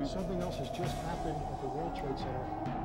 Something else has just happened at the World Trade Center.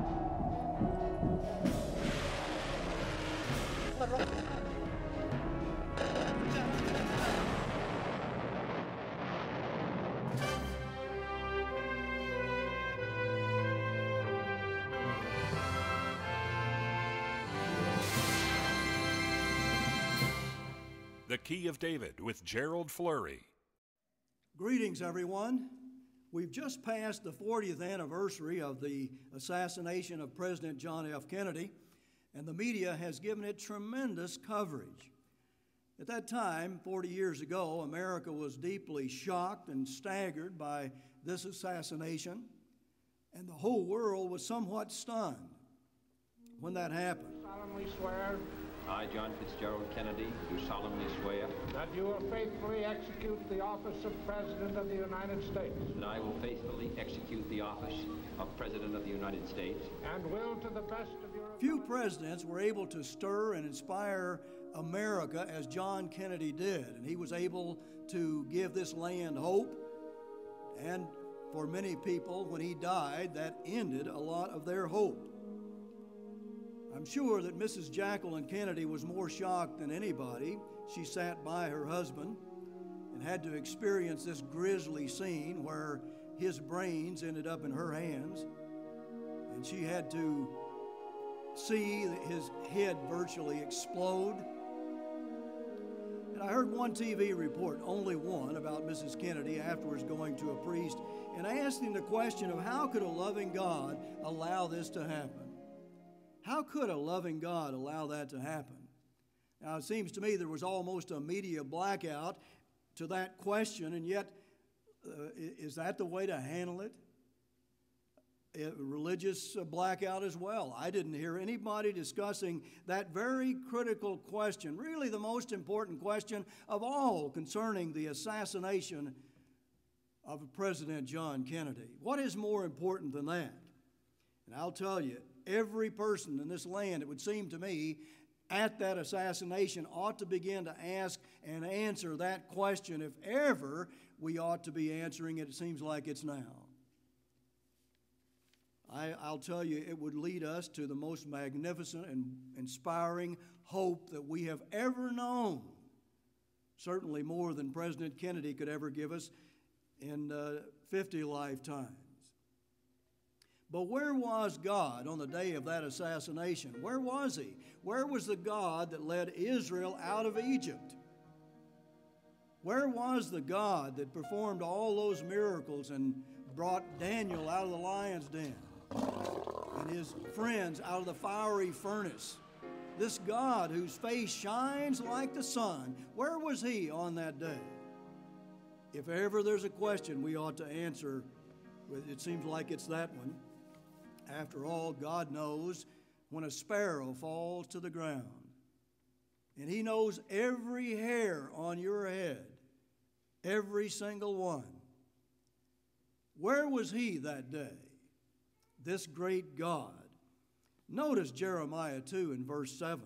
The Key of David with Gerald Flurry. Greetings, everyone. We've just passed the 40th anniversary of the assassination of President John F. Kennedy, and the media has given it tremendous coverage. At that time, 40 years ago, America was deeply shocked and staggered by this assassination, and the whole world was somewhat stunned when that happened. Solemnly swear. I, John Fitzgerald Kennedy, do solemnly swear that you will faithfully execute the office of President of the United States. that I will faithfully execute the office of President of the United States And will, to the best of your Few presidents were able to stir and inspire America as John Kennedy did, and he was able to give this land hope. And for many people, when he died, that ended a lot of their hope. I'm sure that Mrs. Jacqueline Kennedy was more shocked than anybody. She sat by her husband and had to experience this grisly scene where his brains ended up in her hands, and she had to see his head virtually explode. And I heard one TV report, only one, about Mrs. Kennedy afterwards going to a priest and asking the question of how could a loving God allow this to happen? How could a loving God allow that to happen? Now, it seems to me there was almost a media blackout to that question, and yet, is that the way to handle it? A religious blackout as well. I didn't hear anybody discussing that very critical question, really the most important question of all concerning the assassination of President John Kennedy. What is more important than that? And I'll tell you, every person in this land, it would seem to me, at that assassination ought to begin to ask and answer that question. If ever we ought to be answering it, it seems like it's now. I'll tell you, it would lead us to the most magnificent and inspiring hope that we have ever known. Certainly more than President Kennedy could ever give us in 50 lifetimes. But where was God on the day of that assassination? Where was he? Where was the God that led Israel out of Egypt? Where was the God that performed all those miracles and brought Daniel out of the lion's den and his friends out of the fiery furnace? This God whose face shines like the sun, where was he on that day? If ever there's a question we ought to answer, it seems like it's that one. After all, God knows when a sparrow falls to the ground, and he knows every hair on your head, every single one. Where was he that day? This great God. Notice Jeremiah 2 in verse 7.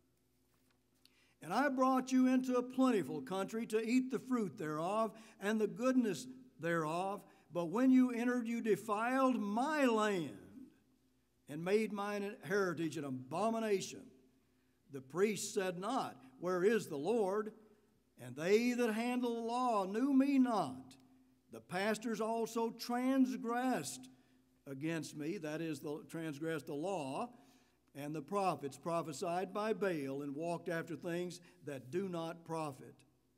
And I brought you into a plentiful country to eat the fruit thereof and the goodness thereof. But when you entered, you defiled my land and made mine heritage an abomination. The priests said not, where is the Lord? And they that handle the law knew me not. The pastors also transgressed against me, that is, transgressed the law, and the prophets prophesied by Baal and walked after things that do not profit.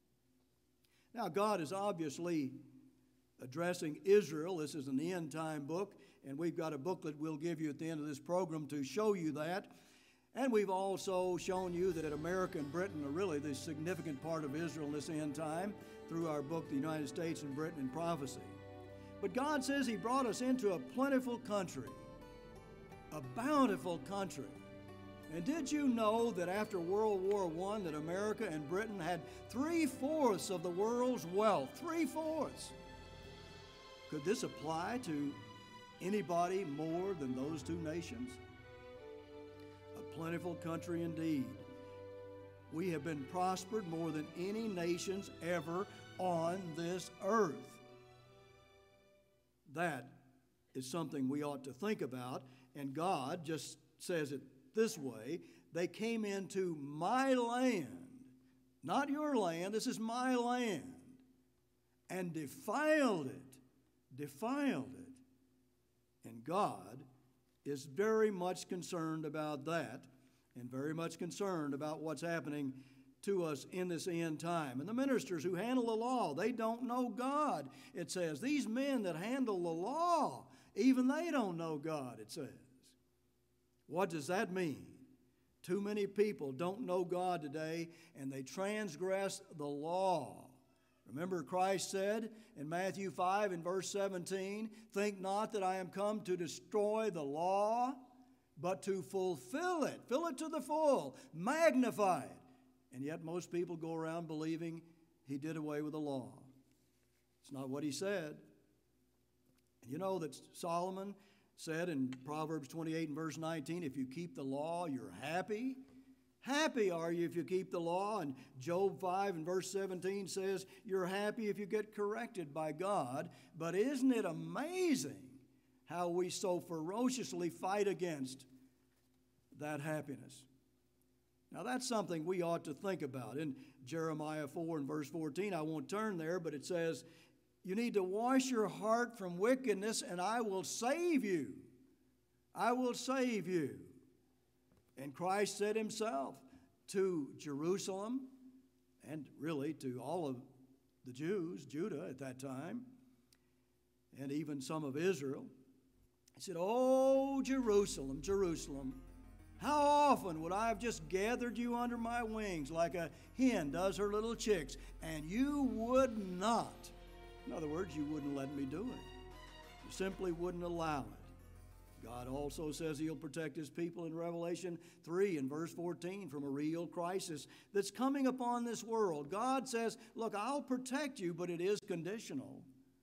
Now, God is obviously addressing Israel. This is an end-time book, and we've got a booklet we'll give you at the end of this program to show you that. And we've also shown you that America and Britain are really the significant part of Israel in this end time through our book, The United States and Britain in Prophecy. But God says he brought us into a plentiful country, a bountiful country. And did you know that after World War I that America and Britain had 3/4 of the world's wealth? 3/4. Could this apply to anybody more than those two nations? A plentiful country indeed. We have been prospered more than any nations ever on this earth. That is something we ought to think about. And God just says it this way: they came into my land, not your land, this is my land, and defiled it. Defiled it. And God is very much concerned about that, and very much concerned about what's happening to us in this end time. And the ministers who handle the law, they don't know God, it says. These men that handle the law, even they don't know God, it says. What does that mean? Too many people don't know God today, and they transgress the law. Remember, Christ said in Matthew 5 and verse 17, "Think not that I am come to destroy the law, but to fulfill it." Fill it to the full. Magnify it. And yet most people go around believing he did away with the law. It's not what he said. And you know that Solomon said in Proverbs 28 and verse 19, if you keep the law, you're happy. Happy are you if you keep the law. And Job 5 and verse 17 says, you're happy if you get corrected by God. But isn't it amazing how we so ferociously fight against that happiness? Now that's something we ought to think about. In Jeremiah 4 and verse 14, I won't turn there, but it says, you need to wash your heart from wickedness, and I will save you. I will save you. And Christ said himself to Jerusalem, and really to all of the Jews, Judah at that time, and even some of Israel, he said, "Oh, Jerusalem, Jerusalem, how often would I have just gathered you under my wings like a hen does her little chicks, and you would not." In other words, you wouldn't let me do it. You simply wouldn't allow it. God also says he'll protect his people in Revelation 3 and verse 14 from a real crisis that's coming upon this world. God says, look, I'll protect you, but it is conditional.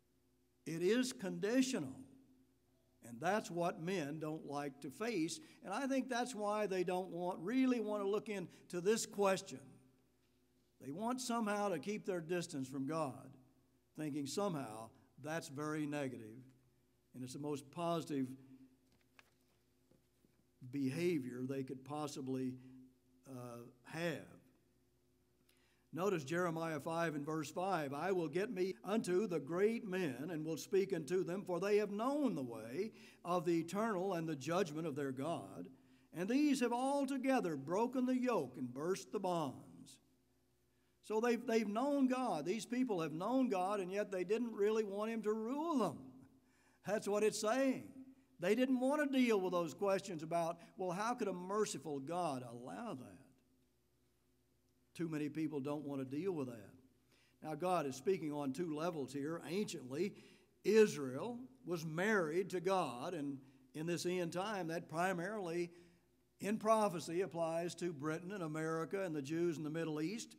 It is conditional. And that's what men don't like to face. And I think that's why they don't really want to look into this question. They want somehow to keep their distance from God, thinking somehow that's very negative. And it's the most positive behavior they could possibly have. Notice Jeremiah 5 and verse 5, I will get me unto the great men and will speak unto them, for they have known the way of the eternal and the judgment of their God, and these have altogether broken the yoke and burst the bonds. So they've known God. These people have known God, and yet they didn't really want him to rule them. That's what it's saying. They didn't want to deal with those questions about, well, how could a merciful God allow that? Too many people don't want to deal with that. Now, God is speaking on two levels here. Anciently, Israel was married to God, and in this end time, that primarily, in prophecy, applies to Britain and America and the Jews in the Middle East.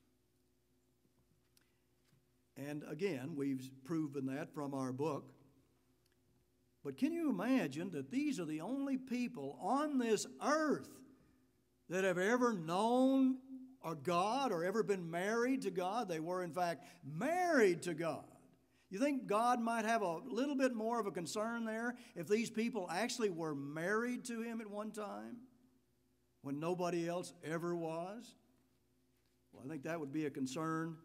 And again, we've proven that from our book. But can you imagine that these are the only people on this earth that have ever known God or ever been married to God? They were, in fact, married to God. You think God might have a little bit more of a concern there if these people actually were married to him at one time when nobody else ever was? Well, I think that would be a concern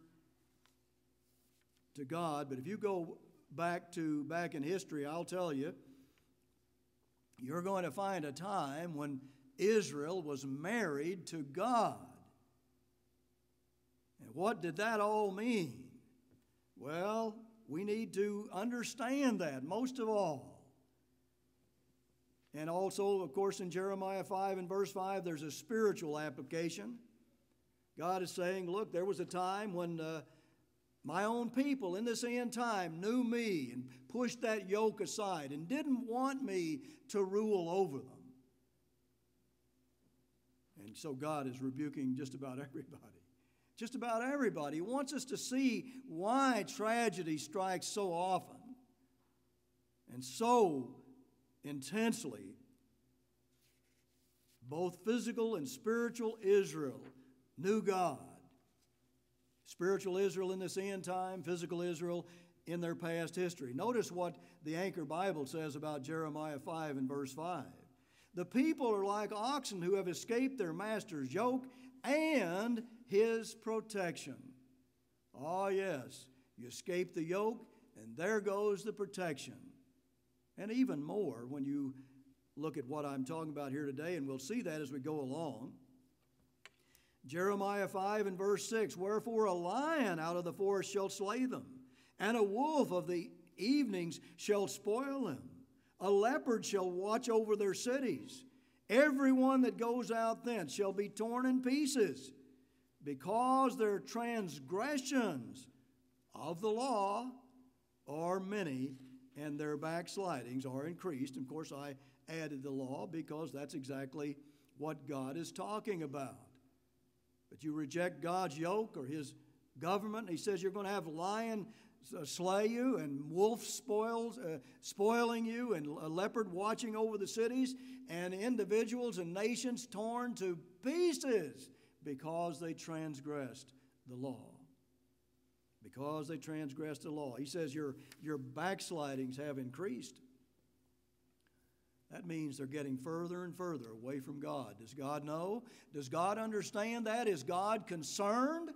to God. But if you go back in history, I'll tell you, you're going to find a time when Israel was married to God. And what did that all mean? Well, we need to understand that, most of all. And also, of course, in Jeremiah 5 and verse 5, there's a spiritual application. God is saying, look, there was a time when my own people in this end time knew me and pushed that yoke aside and didn't want me to rule over them. And so God is rebuking just about everybody. Just about everybody. He wants us to see why tragedy strikes so often and so intensely. Both physical and spiritual Israel knew God. Spiritual Israel in this end time, physical Israel in their past history. Notice what the Anchor Bible says about Jeremiah 5 and verse 5. The people are like oxen who have escaped their master's yoke and his protection. Oh, yes, you escape the yoke, and there goes the protection. And even more when you look at what I'm talking about here today, and we'll see that as we go along. Jeremiah 5 and verse 6, wherefore a lion out of the forest shall slay them, and a wolf of the evenings shall spoil them. A leopard shall watch over their cities. Every one that goes out thence shall be torn in pieces, because their transgressions of the law are many, and their backslidings are increased. And of course, I added the law because that's exactly what God is talking about. But you reject God's yoke or his government, and he says you're going to have lion slay you, and wolf spoiling you, and a leopard watching over the cities, and individuals and nations torn to pieces because they transgressed the law. Because they transgressed the law. He says your backslidings have increased. That means they're getting further and further away from God. Does God know? Does God understand that? Is God concerned?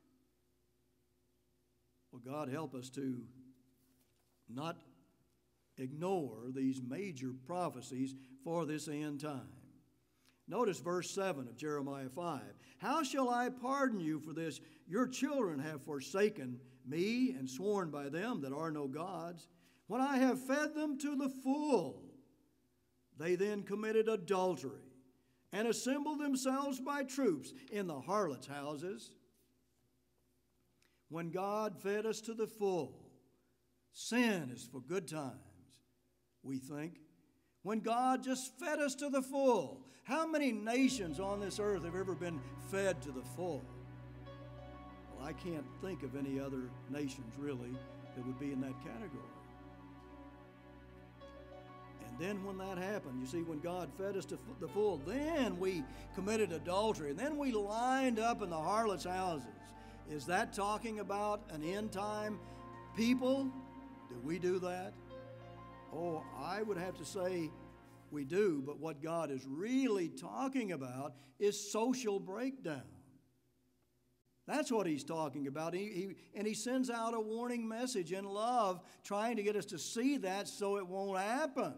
Well, God help us to not ignore these major prophecies for this end time. Notice verse 7 of Jeremiah 5. How shall I pardon you for this? Your children have forsaken me and sworn by them that are no gods. When I have fed them to the full, they then committed adultery and assembled themselves by troops in the harlots' houses. When God fed us to the full, sin is for good times, we think. When God just fed us to the full. How many nations on this earth have ever been fed to the full? Well, I can't think of any other nations really that would be in that category. And then when that happened, you see, when God fed us to the full, then we committed adultery, and then we lined up in the harlots' houses. Is that talking about an end time people? Do we do that? Oh, I would have to say we do, but what God is really talking about is social breakdown. That's what he's talking about. And he sends out a warning message in love, trying to get us to see that so it won't happen.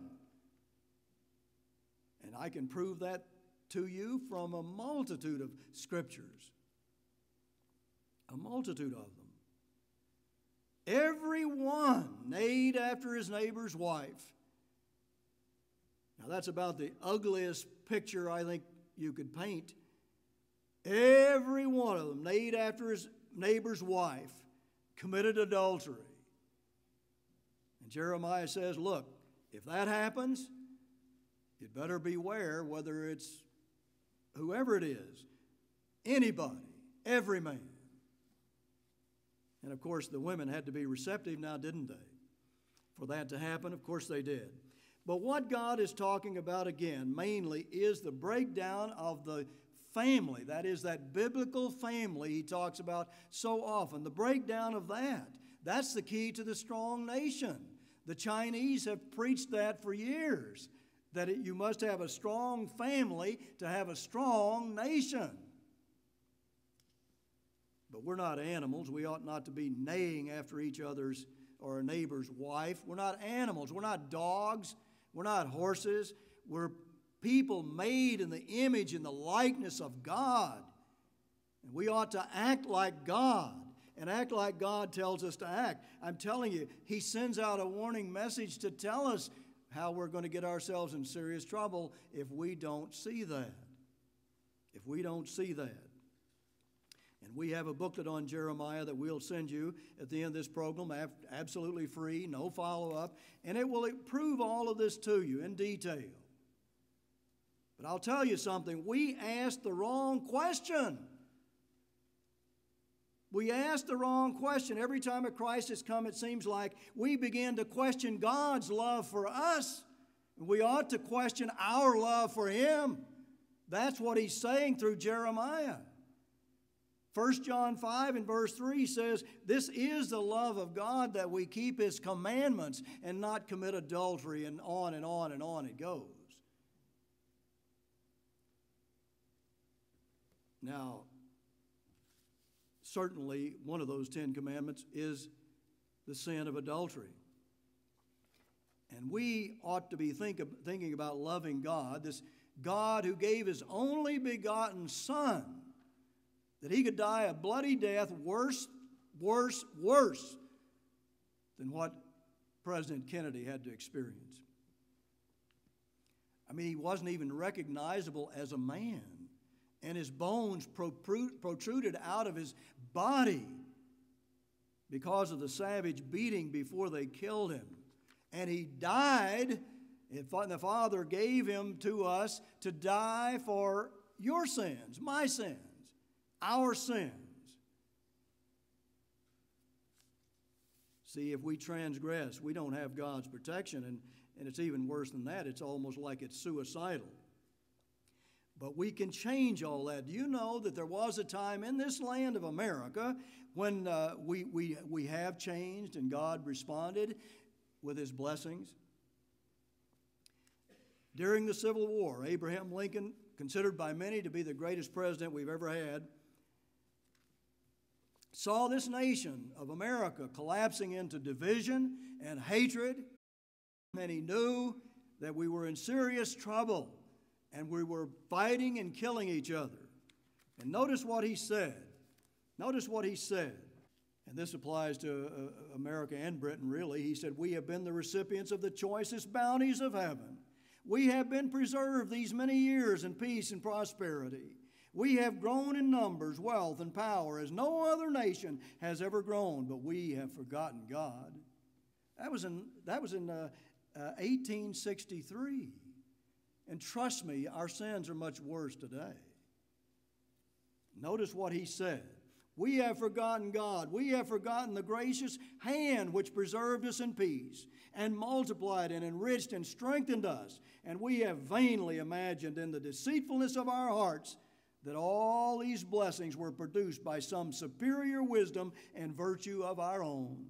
And I can prove that to you from a multitude of scriptures. A multitude of them. Every one neighed after his neighbor's wife. Now that's about the ugliest picture I think you could paint. Every one of them neighed after his neighbor's wife, committed adultery. And Jeremiah says, look, if that happens, you'd better beware, whether it's whoever it is, anybody, every man. And of course, the women had to be receptive now, didn't they? For that to happen, of course they did. But what God is talking about again, mainly, is the breakdown of the family. That is, that biblical family he talks about so often. The breakdown of that. That's the key to the strong nation. The Chinese have preached that for years, that you must have a strong family to have a strong nation. But we're not animals. We ought not to be neighing after each other's or a neighbor's wife. We're not animals. We're not dogs. We're not horses. We're people made in the image and the likeness of God. And we ought to act like God and act like God tells us to act. I'm telling you, he sends out a warning message to tell us how we're going to get ourselves in serious trouble if we don't see that. If we don't see that. And we have a booklet on Jeremiah that we'll send you at the end of this program, absolutely free, no follow-up, and it will prove all of this to you in detail. But I'll tell you something, we asked the wrong question. We asked the wrong question. Every time a crisis comes, it seems like we begin to question God's love for us. We ought to question our love for him. That's what he's saying through Jeremiah. 1 John 5 and verse 3 says, this is the love of God, that we keep His commandments and not commit adultery, and on and on and on it goes. Now, certainly one of those 10 commandments is the sin of adultery. And we ought to be thinking about loving God, this God who gave His only begotten Son, that He could die a bloody death worse than what President Kennedy had to experience. I mean, he wasn't even recognizable as a man, and his bones protruded out of his body because of the savage beating before they killed him. And he died, and the Father gave him to us to die for your sins, my sins, our sins. See, if we transgress, we don't have God's protection, and it's even worse than that. It's almost like it's suicidal. But we can change all that. Do you know that there was a time in this land of America when we have changed and God responded with His blessings? During the Civil War, Abraham Lincoln, considered by many to be the greatest president we've ever had, saw this nation of America collapsing into division and hatred, and he knew that we were in serious trouble and we were fighting and killing each other. And notice what he said. Notice what he said. And this applies to America and Britain, really. He said, we have been the recipients of the choicest bounties of heaven. We have been preserved these many years in peace and prosperity. We have grown in numbers, wealth, and power as no other nation has ever grown, but we have forgotten God. That was in 1863. And trust me, our sins are much worse today. Notice what he said. We have forgotten God. We have forgotten the gracious hand which preserved us in peace and multiplied and enriched and strengthened us. And we have vainly imagined in the deceitfulness of our hearts that all these blessings were produced by some superior wisdom and virtue of our own.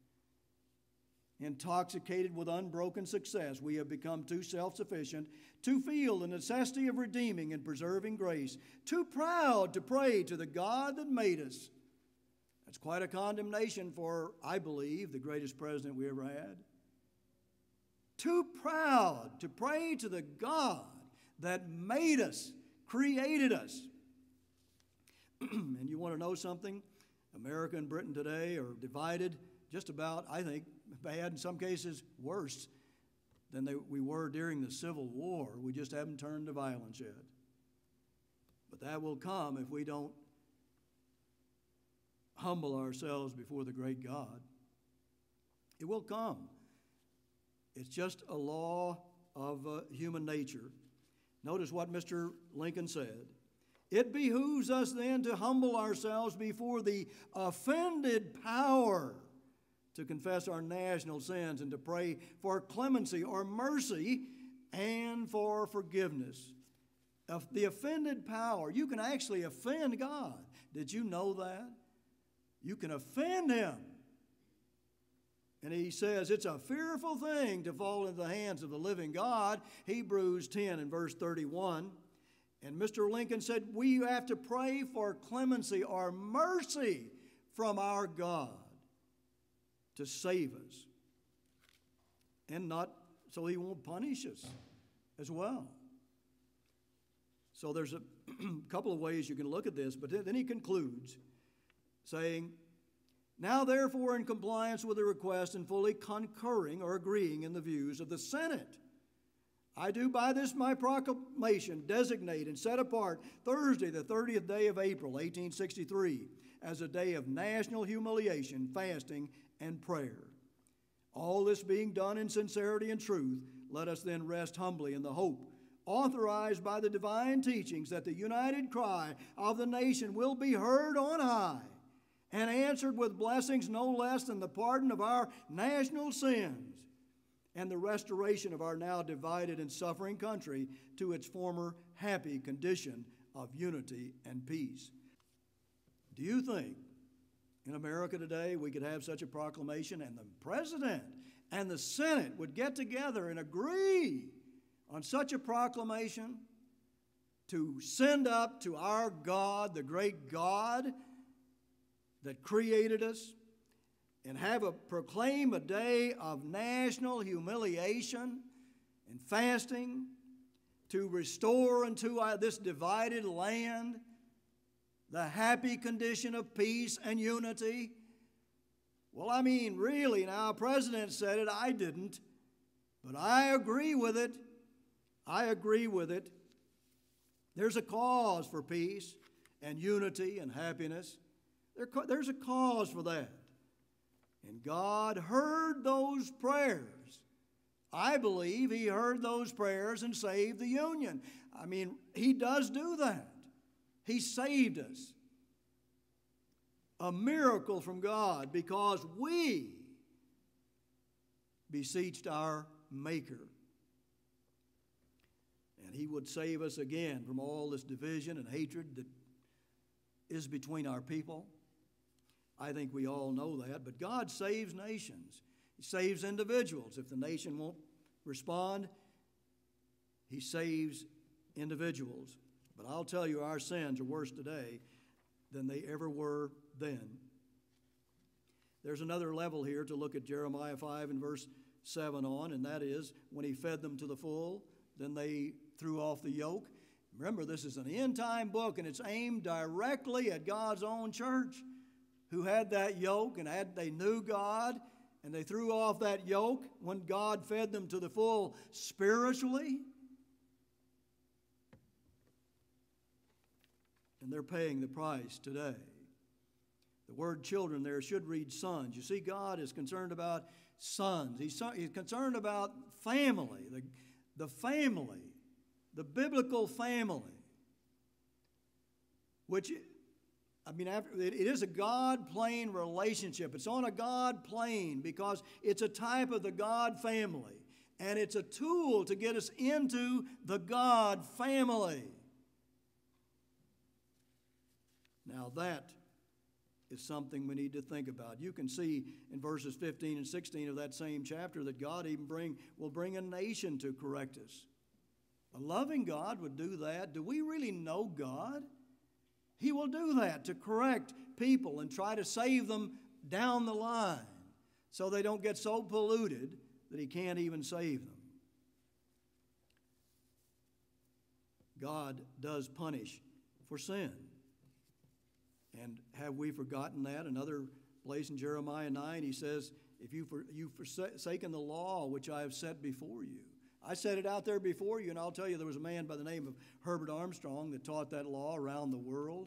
Intoxicated with unbroken success, we have become too self-sufficient to feel the necessity of redeeming and preserving grace, too proud to pray to the God that made us. That's quite a condemnation for, I believe, the greatest president we ever had. Too proud to pray to the God that made us, created us. And you want to know something? America and Britain today are divided just about, I think, bad, in some cases worse than we were during the Civil War. We just haven't turned to violence yet. But that will come if we don't humble ourselves before the great God. It will come. It's just a law of human nature. Notice what Mr. Lincoln said. It behooves us then to humble ourselves before the offended power, to confess our national sins and to pray for clemency or mercy and for forgiveness. The offended power, you can actually offend God. Did you know that? You can offend Him. And he says it's a fearful thing to fall into the hands of the living God, Hebrews 10 and verse 31. And Mr. Lincoln said we have to pray for clemency or mercy from our God to save us, and not so He won't punish us as well. So there's a couple of ways you can look at this, but then he concludes saying, now therefore, in compliance with the request and fully concurring or agreeing in the views of the Senate, I do by this my proclamation designate and set apart Thursday, the 30th day of April, 1863, as a day of national humiliation, fasting, and prayer. All this being done in sincerity and truth, let us then rest humbly in the hope, authorized by the divine teachings, that the united cry of the nation will be heard on high and answered with blessings no less than the pardon of our national sins and the restoration of our now divided and suffering country to its former happy condition of unity and peace. Do you think in America today we could have such a proclamation and the President and the Senate would get together and agree on such a proclamation to send up to our God, the great God that created us, and proclaim a day of national humiliation and fasting to restore unto this divided land the happy condition of peace and unity? Well, I mean, really, now, our President said it, I didn't, but I agree with it. I agree with it. There's a cause for peace and unity and happiness. There's a cause for that. And God heard those prayers. I believe He heard those prayers and saved the Union. I mean, He does do that. He saved us. A miracle from God because we beseeched our Maker. And He would save us again from all this division and hatred that is between our people. I think we all know that. But God saves nations. He saves individuals. If the nation won't respond, He saves individuals. But I'll tell you, our sins are worse today than they ever were then. There's another level here to look at Jeremiah 5 and verse 7 on, and that is when He fed them to the full, then they threw off the yoke. Remember, this is an end-time book, and it's aimed directly at God's own church, who had that yoke and they knew God, and they threw off that yoke when God fed them to the full spiritually. And they're paying the price today. The word children there should read sons. You see, God is concerned about sons. He's concerned about family, the family, the biblical family, which, I mean, it is a God-plane relationship. It's on a God plane because it's a type of the God family. And it's a tool to get us into the God family. Now that is something we need to think about. You can see in verses 15 and 16 of that same chapter that God even will bring a nation to correct us. A loving God would do that. Do we really know God? He will do that to correct people and try to save them down the line so they don't get so polluted that He can't even save them. God does punish for sin. And have we forgotten that? Another place in Jeremiah 9, He says, if you've forsaken the law which I have set before you. I set it out there before you, and I'll tell you there was a man by the name of Herbert Armstrong that taught that law around the world,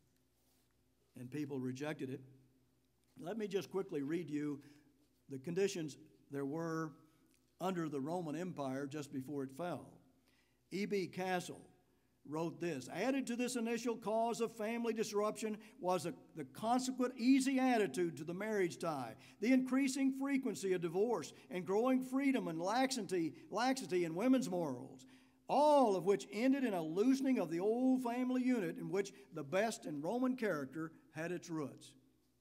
and people rejected it. Let me just quickly read you the conditions there were under the Roman Empire just before it fell. E.B. Castle wrote this: added to this initial cause of family disruption was the consequent easy attitude to the marriage tie, the increasing frequency of divorce, and growing freedom and laxity in women's morals, all of which ended in a loosening of the old family unit in which the best in Roman character had its roots.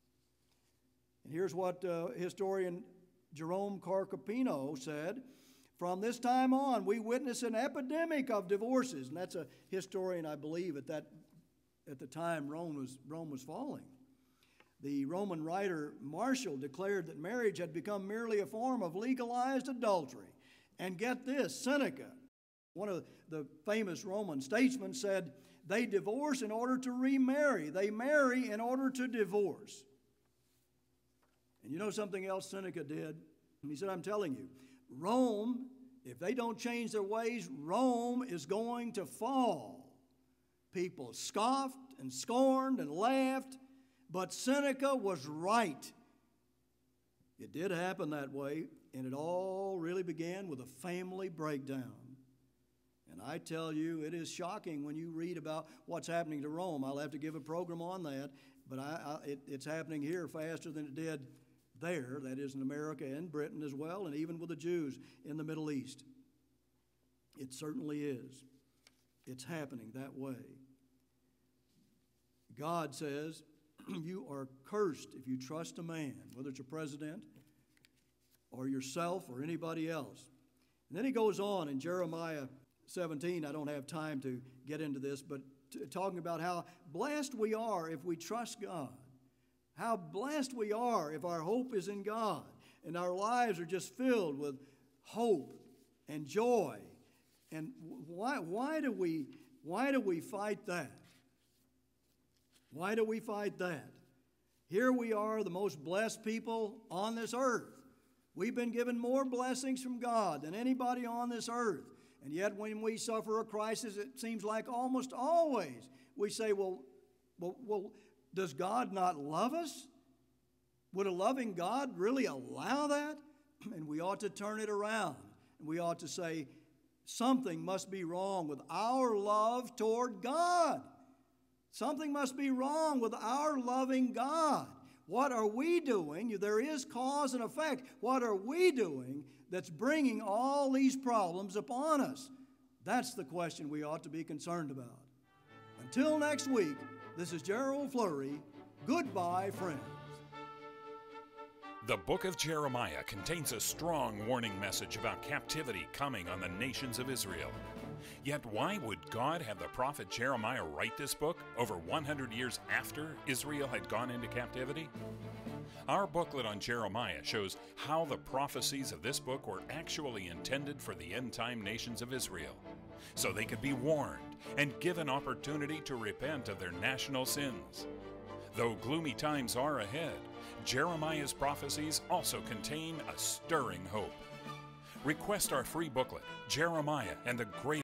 And here's what historian Jerome Carcopino said: from this time on, we witness an epidemic of divorces. And that's a historian, I believe, at the time Rome was falling. The Roman writer Martial declared that marriage had become merely a form of legalized adultery. And get this, Seneca, one of the famous Roman statesmen, said they divorce in order to remarry. They marry in order to divorce. And you know something else Seneca did? He said, I'm telling you, Rome, if they don't change their ways, Rome is going to fall. People scoffed and scorned and laughed, but Seneca was right. It did happen that way, and it all really began with a family breakdown. And I tell you, it is shocking when you read about what's happening to Rome. I'll have to give a program on that, but it's happening here faster than it did there, that is in America and Britain as well, and even with the Jews in the Middle East. It certainly is. It's happening that way. God says You are cursed if you trust a man, whether it's a president or yourself or anybody else. And then he goes on in Jeremiah 17. I don't have time to get into this, but talking about how blessed we are if we trust God. How blessed we are if our hope is in God and our lives are just filled with hope and joy. And why do we fight that? Why do we fight that? Here we are, the most blessed people on this earth. We've been given more blessings from God than anybody on this earth. And yet when we suffer a crisis, it seems like almost always we say, well, does God not love us? Would a loving God really allow that? And we ought to turn it around. And we ought to say, something must be wrong with our love toward God. Something must be wrong with our loving God. What are we doing? There is cause and effect. What are we doing that's bringing all these problems upon us? That's the question we ought to be concerned about. Until next week, this is Gerald Flurry. Goodbye, friends. The book of Jeremiah contains a strong warning message about captivity coming on the nations of Israel. Yet why would God have the prophet Jeremiah write this book over 100 years after Israel had gone into captivity? Our booklet on Jeremiah shows how the prophecies of this book were actually intended for the end-time nations of Israel, so they could be warned and given opportunity to repent of their national sins. Though gloomy times are ahead, Jeremiah's prophecies also contain a stirring hope. Request our free booklet, Jeremiah and the Great